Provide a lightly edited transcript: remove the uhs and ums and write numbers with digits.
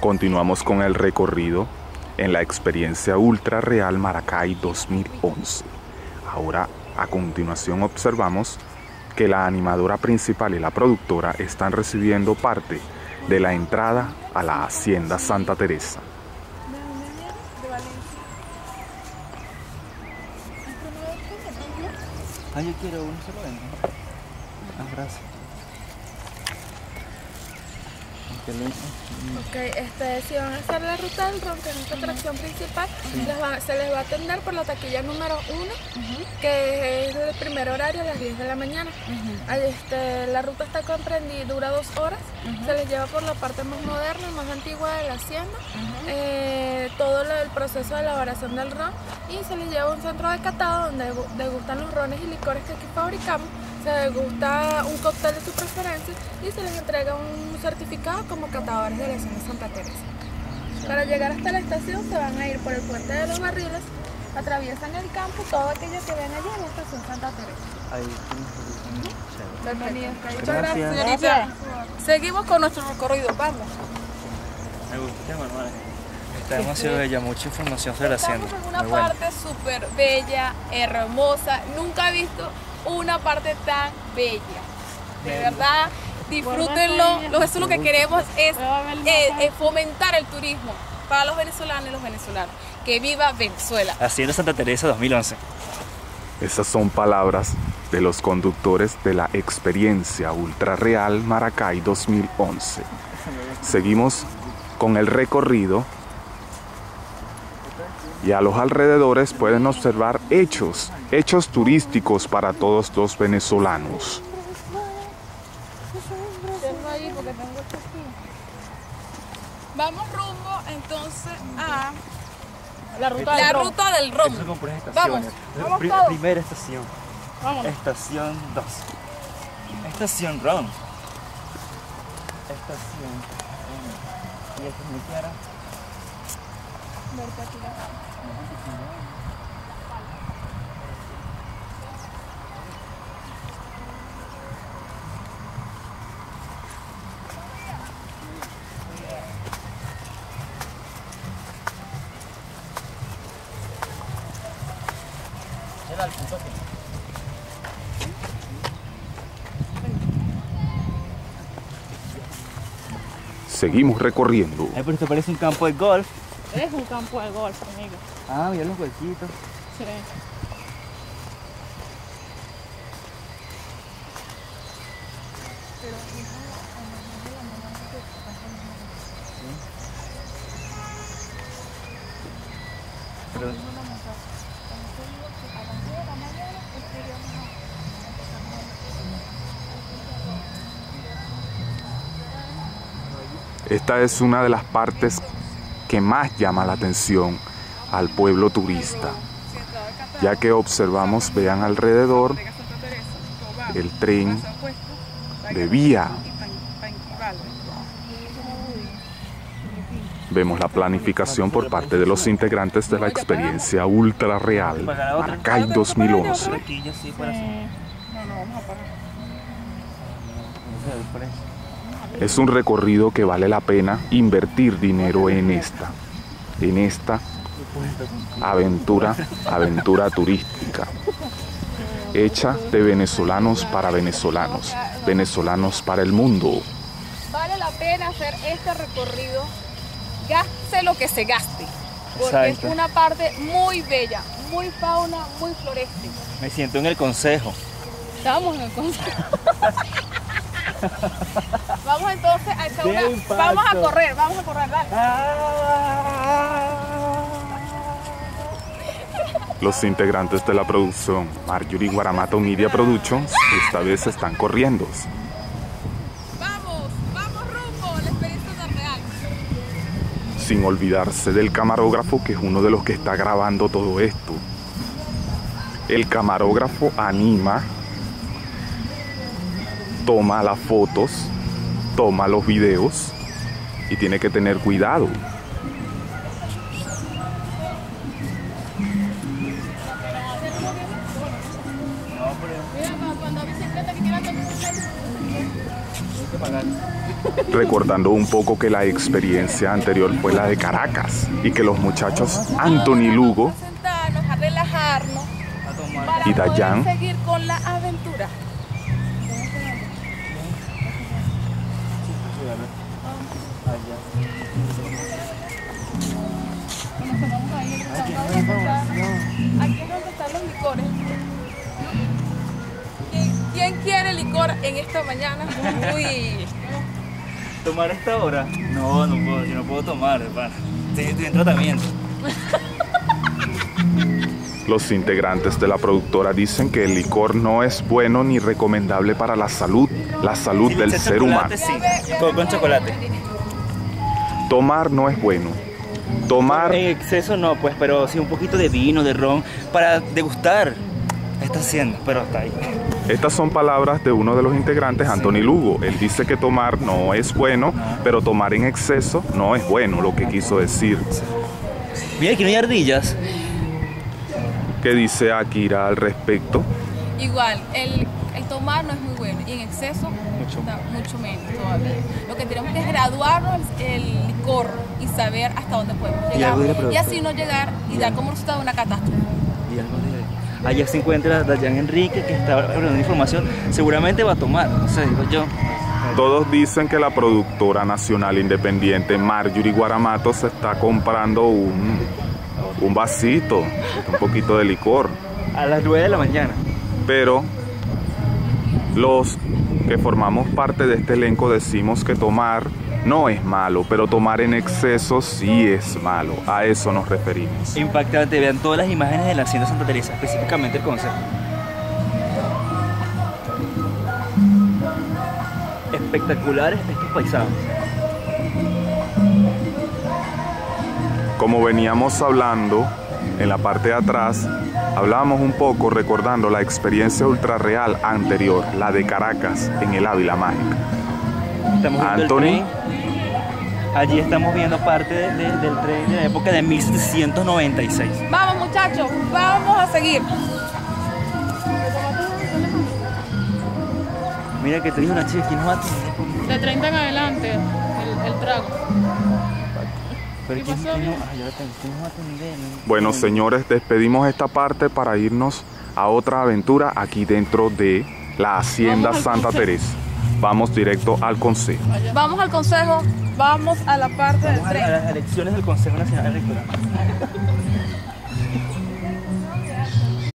Continuamos con el recorrido en la experiencia Ultra Real Maracay 2011. Ahora, a continuación, observamos que la animadora principal y la productora están recibiendo parte de la entrada a la Hacienda Santa Teresa. Yo quiero uno, se lo venden. Gracias. Ok, si van a hacer la ruta del ron, que es nuestra atracción principal, se les va a atender por la taquilla número 1, que es el primer horario a las 10 de la mañana. La ruta está comprendida, dura 2 horas, se les lleva por la parte más moderna, más antigua de la hacienda, todo el proceso de elaboración del ron, y se les lleva a un centro de catado donde degustan los rones y licores que aquí fabricamos. Se degusta un cóctel de su preferencia y se les entrega un certificado como catadores de la Hacienda Santa Teresa. Para llegar hasta la estación se van a ir por el puente de los Barriles, atraviesan el campo, todo aquello que ven allí en la estación Santa Teresa. Bienvenidos. Muchas gracias, señorita. Seguimos con nuestro recorrido, vamos. Me gusta este manual. Está demasiado bella, mucha información sobre la hacienda. Estamos en una parte súper bella, hermosa, nunca he visto una parte tan bella. De verdad, disfrútenlo. Eso es lo que queremos, es fomentar el turismo para los venezolanos y los venezolanos. ¡Que viva Venezuela! Hacienda Santa Teresa 2011. Esas son palabras de los conductores de la experiencia Ultra Real Maracay 2011. Seguimos con el recorrido y a los alrededores pueden observar hechos turísticos para todos los venezolanos. Vamos rumbo entonces a la ruta del ron. Vamos Primera estación. Vamos. Estación 2. Estación ron. Estación 1. Y esta es mi cara. Seguimos recorriendo. Pero esto parece un campo de golf. Es un campo de golf, amigo. Mira los huequitos. Sí. Esta es una de las partes que más llama la atención al pueblo turista, ya que observamos, vean alrededor, el tren de vía. Vemos la planificación por parte de los integrantes de la experiencia Ultra Real Maracay 2011. Es un recorrido que vale la pena invertir dinero en esta aventura turística, hecha de venezolanos para venezolanos, venezolanos para el mundo. Vale la pena hacer este recorrido, gaste lo que se gaste, porque es una parte muy bella, muy fauna, muy floreste. Me siento en el consejo. Estamos en el consejo. Vamos entonces a echar vamos a correr, dale. Los integrantes de la producción Marjorie Guaramato Media Productions esta vez están corriendo. Vamos rumbo a la experiencia real. Sin olvidarse del camarógrafo, que es uno de los que está grabando todo esto. El camarógrafo anima, toma las fotos, toma los videos y tiene que tener cuidado. recordando un poco que la experiencia anterior fue la de Caracas y que los muchachos Anthony Lugo Vamos a sentarnos, a relajarnos para y Dayan poder seguir con la aventura. Aquí es donde están los licores. ¿Quién quiere licor en esta mañana? Uy. ¿Tomar a esta hora? No, no puedo, yo no puedo tomar, hermano. Estoy en tratamiento. Los integrantes de la productora dicen que el licor no es bueno ni recomendable para la salud Si del le eché ser humano. chocolate, sí. Todo con chocolate. Tomar no es bueno. Tomar, En exceso no, pues, pero sí un poquito de vino, de ron, para degustar. Está haciendo, pero está ahí. estas son palabras de uno de los integrantes, Anthony Lugo. Él dice que tomar no es bueno, pero tomar en exceso no es bueno, lo que quiso decir. Mira, aquí no hay ardillas. ¿Qué dice Akira al respecto? Igual, el tomar no es muy bueno y en exceso mucho menos todavía. Lo que tenemos que es graduarnos el licor y saber hasta dónde podemos llegar. Y así no llegar y dar como resultado una catástrofe. Y algo de... Allá se encuentra Dayan Enrique, que está hablando información. Seguramente va a tomar, no sé, digo yo. Todos dicen que la productora nacional independiente Marjorie Guaramato se está comprando un vasito, un poquito de licor. A las 9 de la mañana. Pero los que formamos parte de este elenco decimos que tomar no es malo, pero tomar en exceso sí es malo. A eso nos referimos. Impactante, vean todas las imágenes de la Hacienda Santa Teresa, específicamente el consejo. Espectaculares estos paisajes. Como veníamos hablando en la parte de atrás, hablábamos un poco recordando la experiencia ultra real anterior, la de Caracas en el Ávila Mágica. Estamos viendo Anthony. el tren. Allí estamos viendo parte del tren de la época de 1796. Vamos muchachos, vamos a seguir. Mira que te dijo una chica, ¿quién nos va a atender? De 30 en adelante, el trago. Pero ¿quién nos va a atender? Bueno, señores, despedimos esta parte para irnos a otra aventura aquí dentro de la Hacienda Vamos al Santa consejo. Teresa. Vamos directo al consejo. Vamos al consejo, vamos a la parte del Vamos a tren. las elecciones del Consejo Nacional Electoral.